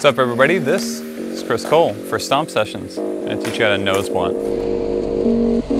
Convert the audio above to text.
What's up everybody, this is Chris Cole for Stomp Sessions. I'm going to teach you how to nose blunt.